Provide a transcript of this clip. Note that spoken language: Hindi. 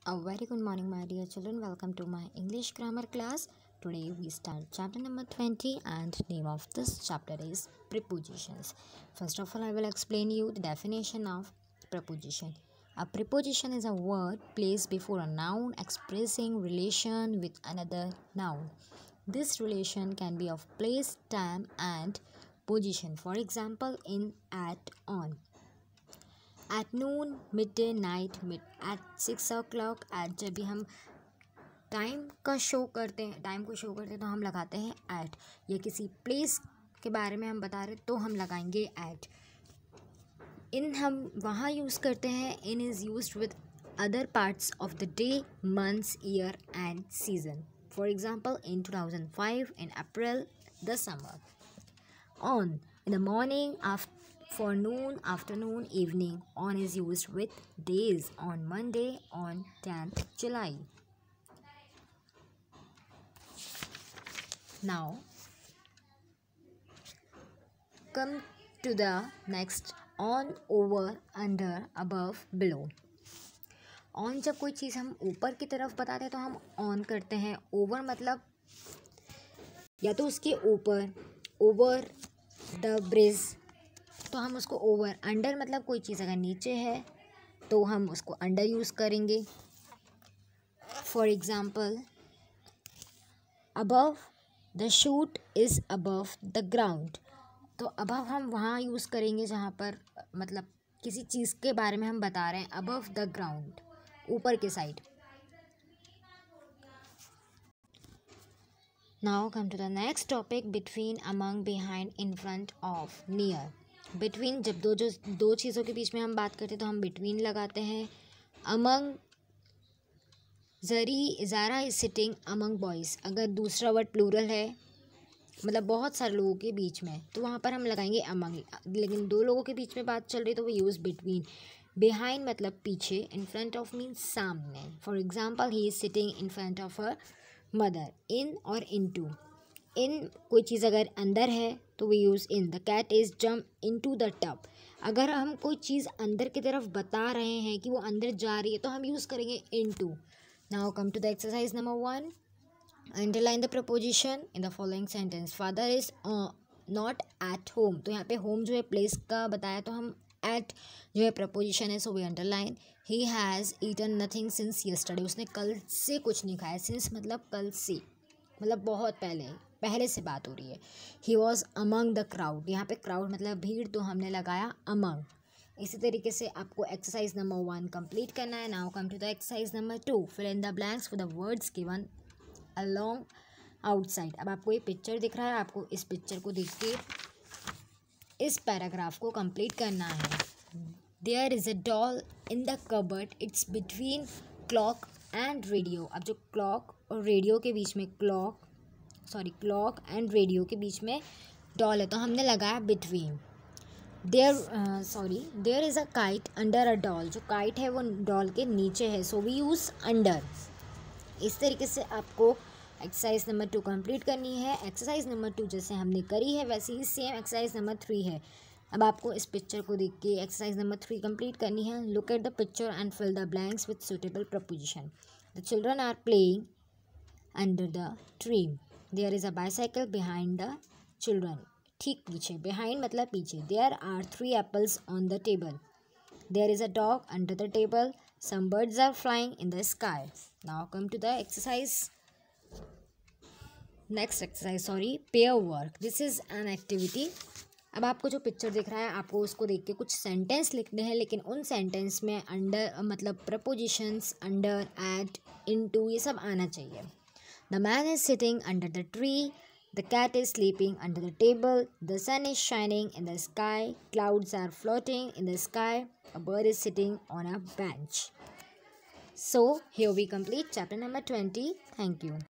A very good morning, my dear children. Welcome to my English grammar class. Today we start chapter number 20 and name of this chapter is prepositions. First of all, I will explain you the definition of preposition. A preposition is a word placed before a noun expressing relation with another noun. This relation can be of place, time and position. For example, in, at, on. At noon, midday, night, at 6 o'clock, at जब भी हम टाइम को शो करते हैं तो हम लगाते हैं एट, या किसी प्लेस के बारे में हम बता रहे तो हम लगाएंगे एट. इन हम वहाँ यूज़ करते हैं. In is used with other parts of the day, months, year and season. For example, in 2005, in April, the summer. On, in the morning, forenoon, afternoon, evening. On is used with days. On Monday, on 10th July. Now, come to the next. On, over, under, above, below. On जब कोई चीज़ हम ऊपर की तरफ बताते हैं तो हम ऑन करते हैं. ओवर मतलब या तो उसके ऊपर, ओवर द ब्रिज, तो हम उसको ओवर. अंडर मतलब कोई चीज़ अगर नीचे है तो हम उसको अंडर यूज़ करेंगे. For example, above the shoot is above the ground. तो अबव हम वहाँ यूज़ करेंगे जहाँ पर मतलब किसी चीज़ के बारे में हम बता रहे हैं. अबव द ग्राउंड, ऊपर के side. Now come to the next topic. Between, among, behind, in front of, near. Between जब दो चीज़ों के बीच में हम बात करते हैं तो हम बिटवीन लगाते हैं. Among, Zara is sitting among boys. अगर दूसरा वर्ड प्लूरल है मतलब बहुत सारे लोगों के बीच में तो वहाँ पर हम लगाएंगे अमंग. लेकिन दो लोगों के बीच में बात चल रही तो वो यूज़ बिटवीन. बिहाइंड मतलब पीछे. इन फ्रंट ऑफ मीन्स सामने. For example, he is sitting in front of her mother. In और इनटू. इन कोई चीज़ अगर अंदर है तो we use in. The cat is jump into the tub. अगर हम कोई चीज़ अंदर की तरफ बता रहे हैं कि वो अंदर जा रही है तो हम यूज़ करेंगे into. Now come to the exercise number 1. Underline the preposition in the following sentence. Father is not at home. तो यहाँ पे होम जो है प्लेस का बताया तो हम एट जो है प्रपोजिशन है so we underline. He has eaten nothing since yesterday. उसने कल से कुछ नहीं खाया. सिंस मतलब कल से, मतलब बहुत पहले से बात हो रही है. He was among the crowd. यहाँ पे क्राउड मतलब भीड़ तो हमने लगाया अमंग. इसी तरीके से आपको एक्सरसाइज नंबर 1 कंप्लीट करना है. Now come to the exercise number 2. Fill in the blanks for the words given along outside. अब आपको ये पिक्चर दिख रहा है. आपको इस पिक्चर को देख के इस पैराग्राफ को कंप्लीट करना है. There is a doll in the cupboard. It's between clock and radio. अब जो क्लॉक और रेडियो के बीच में क्लॉक एंड रेडियो के बीच में डॉल है तो हमने लगाया between. There is a kite under a doll. जो काइट है वो डॉल के नीचे है सो वी यूज़ अंडर. इस तरीके से आपको एक्सरसाइज नंबर 2 कंप्लीट करनी है. एक्सरसाइज नंबर 2 जैसे हमने करी है वैसे ही सेम एक्सरसाइज नंबर 3 है. अब आपको इस पिक्चर को देख के एक्सरसाइज नंबर 3 कंप्लीट करनी है. Look at the picture and fill the blanks with suitable preposition. The children are playing under the tree. There is a bicycle behind the children. ठीक पीछे. बिहाइंड मतलब पीछे. There are 3 apples on the table. There is a dog under the table. Some birds are flying in the sky. Now come to the exercise. Next exercise pair work. This is an activity. अब आपको जो पिक्चर दिख रहा है आपको उसको देख के कुछ सेंटेंस लिखने हैं. लेकिन उन सेंटेंस में अंडर मतलब प्रपोजिशंस अंडर, एट, इनटू ये सब आना चाहिए. The man is sitting under the tree. The cat is sleeping under the table. The sun is shining in the sky. Clouds are floating in the sky. A bird is sitting on a bench. So here we complete chapter number 20. Thank you.